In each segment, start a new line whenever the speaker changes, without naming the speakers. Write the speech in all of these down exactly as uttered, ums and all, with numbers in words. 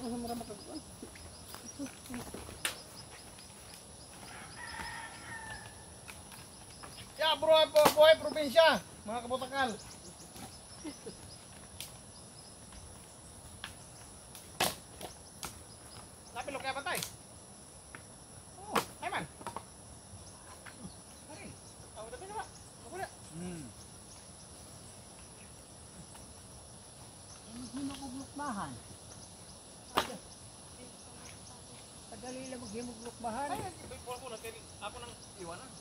sa mura matagpuan. Ya bro, po buhay probinsya, mga kabutakal. Tapi lo kaya patay. Oh, ay man. Ay, ako tapi na ba? Ako na. Hmm.
Hindi mo kuglukbahan. Padali lang maghimuglukbahan.
Ay, ibig ko na kay ako nang iwanan.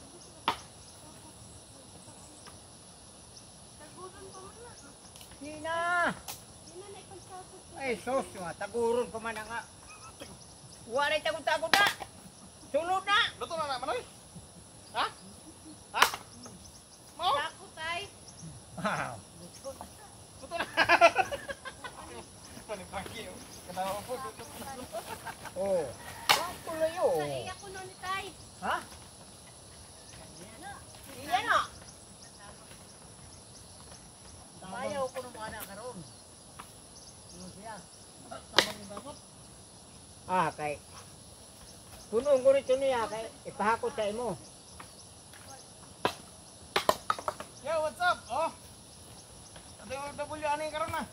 Sina! Ay, sos, taguron ko man nga. Walay tagod-tagod na! Sulod na!
Luto na naman oy. Ha? Ha? Mo?
Takot ay.
Wow!
Luto na. Panipaki. Kanawa po.
Oh. Wang tuloy oh.
Naiyak ko nun tay.
Ha? Iya na! Ayaw ko ng mga nakaroon. Ano siya?
Tamang yung dapat.
Ah, kay punong ko rito niya, kay ipahakot sa imo.
Yo, what's up? Oh. Ada O W ani karon na.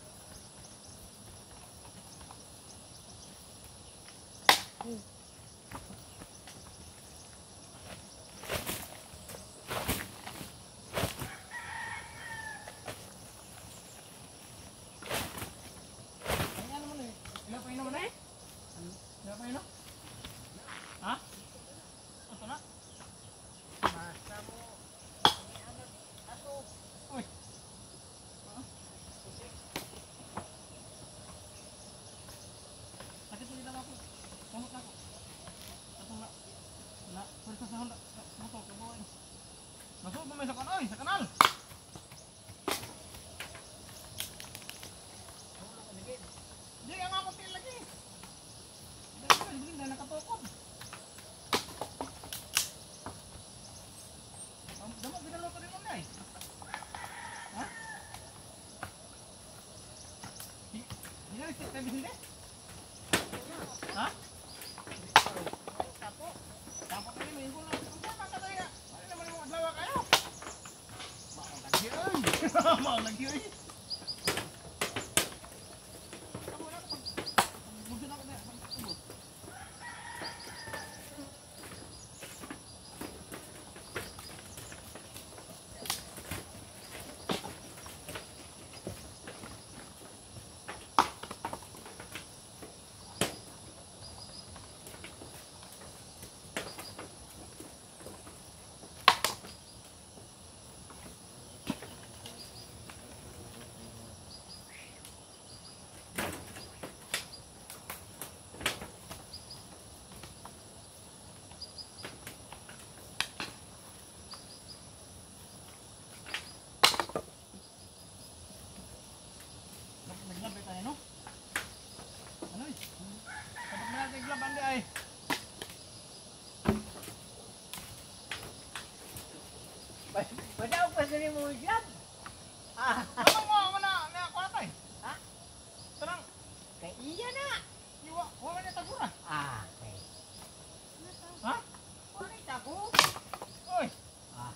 Ayan naman eh. Ilan pa inom na eh? Ilan pa inom? Ha? Ito na?
Basta mo.
Uy. Sakit ulit lang ako. Kumot na ako. Atong na. Na. Pwede sa honda. Motor ko buhay. Masud mo may sa kanal. Sa kanal. Di ang ako til lagi. Dali dali dali na nakatukod. Damo ginaloto rin mo na eh. Ha? Hindi na rin tayo hindi? Ha? Tapo? Tapo kayo, may hula. Ang tama ka tayo. Ano naman yung adlawa kayo? Maong lagi ay. Maong lagi ay. Ako na kapag gusto na ako na. Pag-tubot. Naglabay tayo, no? Ano eh? Kapag na natin naglaban di ay.
Padaw pa sa mo job. Ah,
Ano mo ako na na ako natay?
ha?
Tanang,
Kay iya na.
iwa, wala niya tagura.
Ah, kay.
Ha?
Wala tago.
Oy,
Ah,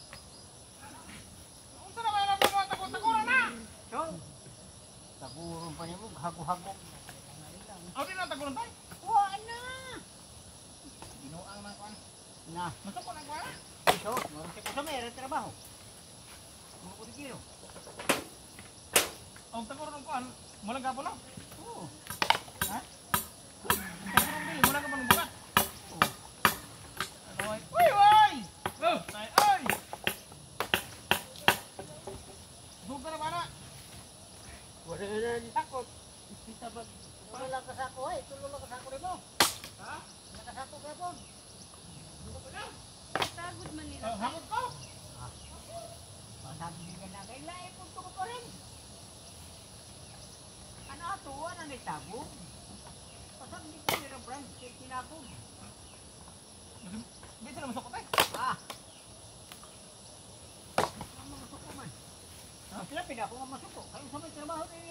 unsa na may nabo mo tagura na?
so. Taguron pa niya mo, hago-hago.
Aw di na tagura tay.
Wala na.
Ginuang na kuan.
Na,
Masok ko na kuan.
ito, meron siya ko sa meron trabaho. Mga kudigiro.
Ang tagura ng kuan, mula gapon no?
Oo.
Ha? Ang tagura ng mula gapon ng bukat.
Oo.
Oy, oy, oy. Oh, tay, oy. Buka na bana.
Wala na takot. Kita ba? Wala lang kasako ay, tulo lang kasako rin mo.
Ha?
Nakasako ka po.
Tagod man nila.
Oh, hamot ko.
Masabi ka na kay lahi kung tuko pa rin. Ano ato, ano na itago? Pasabi ko nila brand, kinako.
Bisa na masok ko tay.
Ah! Ang mga suko man. Ah, sila pinako nga masuko. Kayo sa may trabaho na